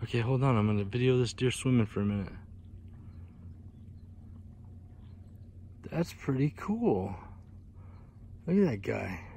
Okay, hold on. I'm gonna video this deer swimming for a minute. That's pretty cool. Look at that guy.